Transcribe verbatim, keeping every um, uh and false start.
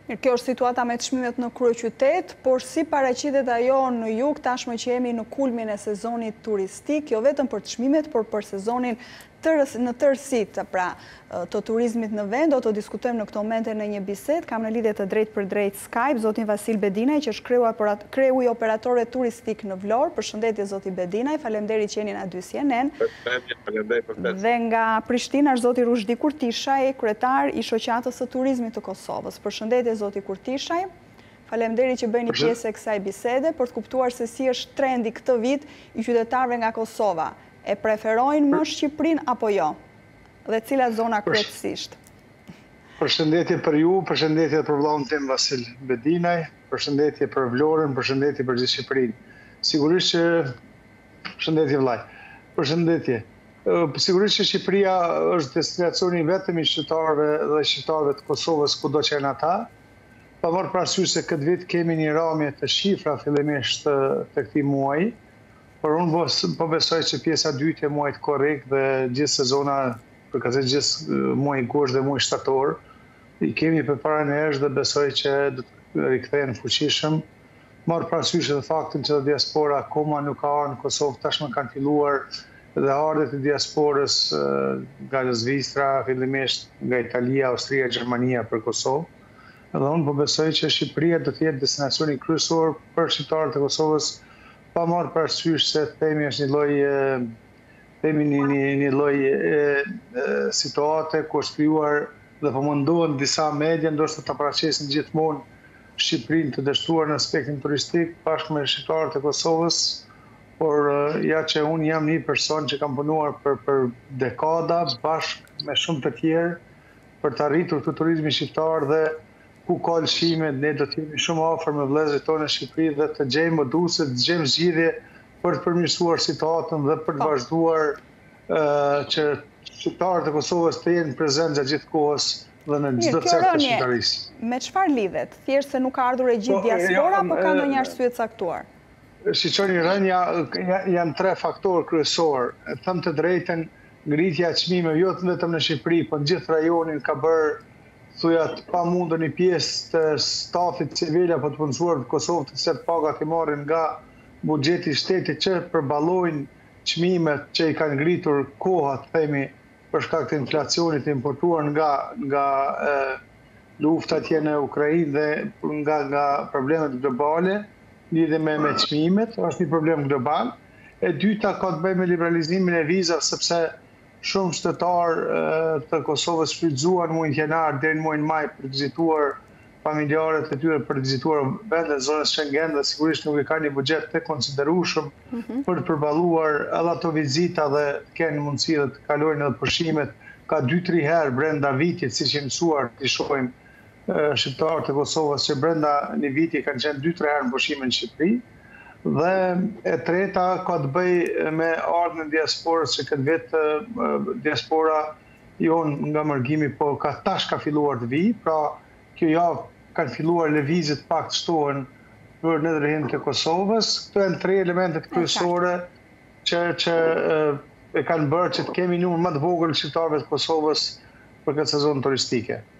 Mirë, kjo është situata me çmimet në kryeqytet, por si paraqitet ajo në jug tashmë që jemi në kulmin e sezonit turistik, jo vetëm për çmimet, por për sezonin në tërësit pra, të turizmit në vend. Do të diskutojmë në këto momente në një bisedë. Kam në lidhje të drejt për drejt Skype zotin Vasil Bedinaj, që është kreu i operatorëve turistik në Vlorë. Përshëndetje zoti Bedinaj, faleminderit që jeni na dy C N N. Dhe nga Prishtina është zoti Rushdi Kurtishaj, kryetar i shoqatës së turizmit të Kosovës. Përshëndetje zoti Kurtishaj. Faleminderit që bëni pjesë e kësaj bisede për të kuptuar se si është trendi këtë vit i qytetarëve nga Kosova. E preferojnë më Shqipërinë apo jo? Dhe cilat zona kryesisht? Përshëndetje për ju, përshëndetje për vllahun tim Vasil Bedinaj, përshëndetje për Vlorën, përshëndetje për gjithë Shqipërinë. Sigurisht që përshëndetje vllaj. Përshëndetje. Sigurisht që Shqipëria është destinacioni vetëm i shqiptarëve dhe shqiptarëve të Kosovës kudo që janë ata. Pa marrë parasysh se këtë vit kemi një ramje të shifra fillimisht të këtij muaji. Por unë po besoj që pjesa dytë e muajit korrekt dhe gjithë sezona, përkatëse gjithë muaji gusht dhe muaji shtator, i kemi përpara nesh dhe besoj që do të rikthehen fuqishëm. Marr parasysh edhe faktin që diaspora akoma nuk ka ardhur në Kosovë, tashmë kanë filluar dhe ardhet e diasporës nga Zvicra, fillimisht nga Italia, Austria, Gjermania për Kosovë. Dhe unë po besoj që Shqipëria do të jetë destinacioni kryesor për shqiptarët e Kosovës, pa marrë parasysh se themi është një lloj themi një, një, një lloj situate ku është krijuar dhe po mundohen disa media ndoshta ta paraqesin gjithmonë Shqipërinë të dështuar në aspektin turistik bashkë me shqiptarët e Kosovës, por ja që unë jam një person që kam punuar për, për dekada bashkë me shumë të tjerë për të arritur këtë turizmin shqiptar dhe ku ka lëshimet, ne do të jemi shumë afër me vëllezërit tonë në Shqipëri dhe të gjejmë moduse, të gjejmë zgjidhje për të përmirësuar situatën dhe për të vazhduar që shqiptarët e Kosovës të jenë prezentë gjatë gjithë kohës dhe në çdo cert të shqiptarisë. Me çfarë lidhet? Thjesht se nuk ka ardhur e gjithë diaspora apo ka ndonjë arsye të caktuar? Shiqoni rënja janë tre faktorë kryesor. Them të drejtën, ngritja e çmimeve jo vetëm në Shqipëri, por në gjithë rajonin ka bërë thuja të pa mundur një pjesë të stafit civil apo të punësuar të Kosovë të se pagat i marrin nga buxheti i shtetit që përballojnë çmimet që i kanë ngritur kohat, themi, për shkak të inflacionit të importuar nga nga e, lufta atje në Ukrainë dhe nga nga problemet globale lidhe me me çmimet, është një problem global. E dyta ka të bëjë me liberalizimin e vizave, sepse shumë qytetarë të Kosovës shfrytzuan muajin janar deri në muajin maj për të vizituar familjarët e tyre, për të vizituar vendet zonës Schengen dhe sigurisht nuk e kanë një buxhet të konsiderueshëm mm -hmm. për të përballuar edhe ato vizita dhe të kenë mundësi dhe të kalojnë edhe pushimet ka dy tri herë brenda vitit, siç jemi mësuar të shohim shqiptarët e Kosovës që brenda një viti kanë qenë dy tre herë në pushime në Shqipëri. Dhe e treta ka të bëjë me ardhmën e diasporës, që këtë vit diaspora jonë nga mërgimi po ka tash ka filluar të vi, pra kjo javë kanë filluar lëvizjet pak të shtohen për ndërhyrjen të Kosovës. Këto janë tre elementet kryesore që që e kanë bërë që të kemi numër më të vogël shqiptarëve të Kosovës për këtë sezon turistike.